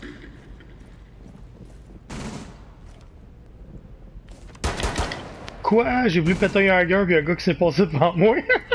Quoi? J'ai voulu péter un gars pis un gars qui s'est passé devant moi.